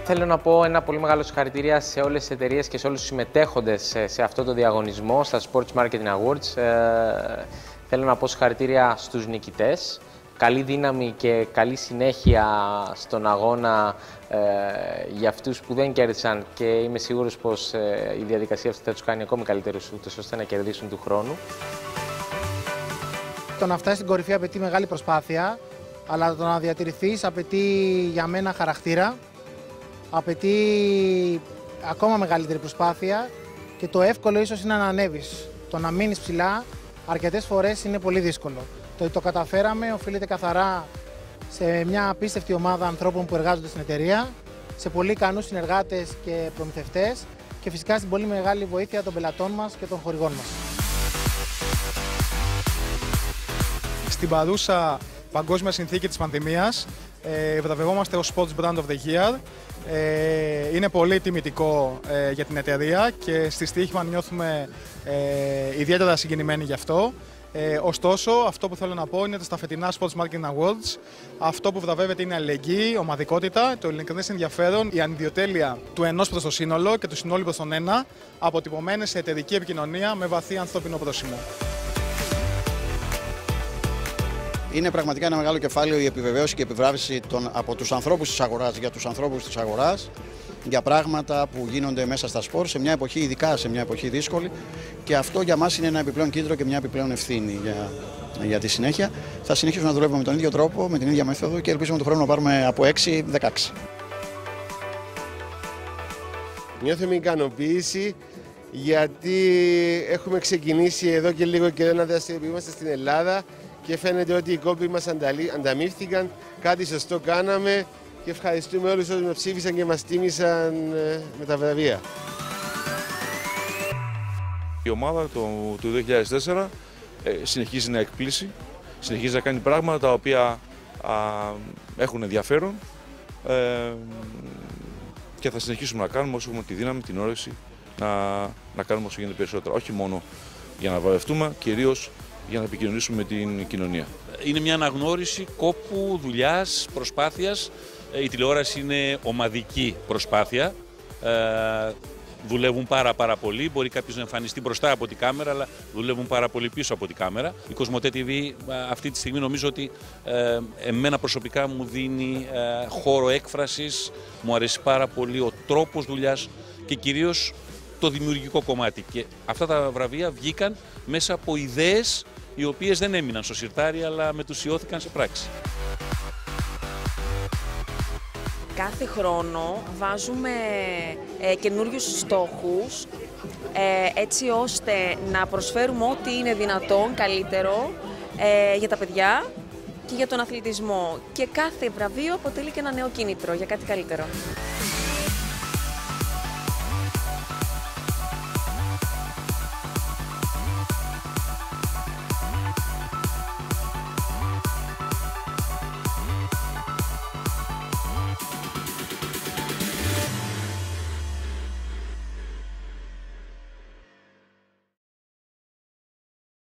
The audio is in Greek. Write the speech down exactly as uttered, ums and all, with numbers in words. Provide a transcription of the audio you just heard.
Θέλω να πω ένα πολύ μεγάλο συγχαρητήρια σε όλες τις εταιρείες και σε όλους τους συμμετέχοντες σε, σε αυτό το διαγωνισμό, στα Sports Marketing Awards. Ε, θέλω να πω συγχαρητήρια στους νικητές. Καλή δύναμη και καλή συνέχεια στον αγώνα ε, για αυτούς που δεν κέρδισαν και είμαι σίγουρος πως ε, η διαδικασία αυτή θα τους κάνει ακόμη καλύτερους ούτως ώστε να κερδίσουν του χρόνου. Το να φτάσει στην κορυφή απαιτεί μεγάλη προσπάθεια, αλλά το να διατηρηθείς απαιτεί για μένα χαρακτήρα, απαιτεί ακόμα μεγαλύτερη προσπάθεια και το εύκολο ίσως είναι να ανέβεις. Το να μείνεις ψηλά αρκετές φορές είναι πολύ δύσκολο. Το ότι το καταφέραμε οφείλεται καθαρά σε μια απίστευτη ομάδα ανθρώπων που εργάζονται στην εταιρεία, σε πολύ ικανούς συνεργάτες και προμηθευτές και φυσικά στην πολύ μεγάλη βοήθεια των πελατών μας και των χορηγών μας. Στην παρούσα παγκόσμια συνθήκη της πανδημίας, ε, βραβευόμαστε ως Sports Brand of the Year. Ε, είναι πολύ τιμητικό ε, για την εταιρεία και στη Στοίχημαν νιώθουμε ε, ιδιαίτερα συγκινημένοι γι' αυτό. Ε, ωστόσο, αυτό που θέλω να πω είναι ότι στα φετινά Sports Marketing Awards αυτό που βραβεύεται είναι αλληλεγγύη, ομαδικότητα, το ειλικρινές ενδιαφέρον, η ανιδιοτέλεια του ενός προς το σύνολο και του συνόλου προς τον ένα, αποτυπωμένες σε εταιρική επικοινωνία με βαθύ ανθρώπινο πρόσημο. Είναι πραγματικά ένα μεγάλο κεφάλαιο η επιβεβαίωση και η επιβράβευση των, από τους ανθρώπους της αγοράς για τους ανθρώπους της αγοράς για πράγματα που γίνονται μέσα στα σπορ σε μια εποχή, ειδικά σε μια εποχή δύσκολη, και αυτό για μας είναι ένα επιπλέον κίνητρο και μια επιπλέον ευθύνη για, για τη συνέχεια. Θα συνεχίσουμε να δουλεύουμε με τον ίδιο τρόπο, με την ίδια μέθοδο και ελπίζουμε τον χρόνο να πάρουμε από έξι δεκαέξι. Νιώθουμε ικανοποίηση γιατί έχουμε ξεκινήσει εδώ και λίγο καιρό να δραστηριοποιούμαστε στην Ελλάδα και φαίνεται ότι οι κόποι μας ανταμείφθηκαν, κάτι σωστό κάναμε και ευχαριστούμε όλους όσους με ψήφισαν και μας τίμησαν με τα βραβεία. Η ομάδα το, του δύο χιλιάδες τέσσερα ε, συνεχίζει να εκπλήσει, συνεχίζει να κάνει πράγματα τα οποία α, έχουν ενδιαφέρον ε, και θα συνεχίσουμε να κάνουμε όσο έχουμε τη δύναμη, την όρεξη να, να κάνουμε όσο γίνεται περισσότερα. Όχι μόνο για να βραβευτούμε, κυρίως για να επικοινωνήσουμε με την κοινωνία. Είναι μια αναγνώριση κόπου, δουλειάς, προσπάθειας. Η τηλεόραση είναι ομαδική προσπάθεια. Ε, δουλεύουν πάρα πάρα πολύ. Μπορεί κάποιος να εμφανιστεί μπροστά από την κάμερα, αλλά δουλεύουν πάρα πολύ πίσω από την κάμερα. Η Κοσμοτέ τι βι αυτή τη στιγμή νομίζω ότι ε, εμένα προσωπικά μου δίνει ε, χώρο έκφρασης. Μου αρέσει πάρα πολύ ο τρόπος δουλειάς και κυρίως το δημιουργικό κομμάτι. Και αυτά τα βραβεία βγήκαν μέσα από ιδέες οι οποίες δεν έμειναν στο σιρτάρι, αλλά μετουσιώθηκαν σε πράξη. Κάθε χρόνο βάζουμε ε, καινούριους στόχους ε, έτσι ώστε να προσφέρουμε ό,τι είναι δυνατόν καλύτερο ε, για τα παιδιά και για τον αθλητισμό. Και κάθε βραβείο αποτελεί και ένα νέο κίνητρο για κάτι καλύτερο.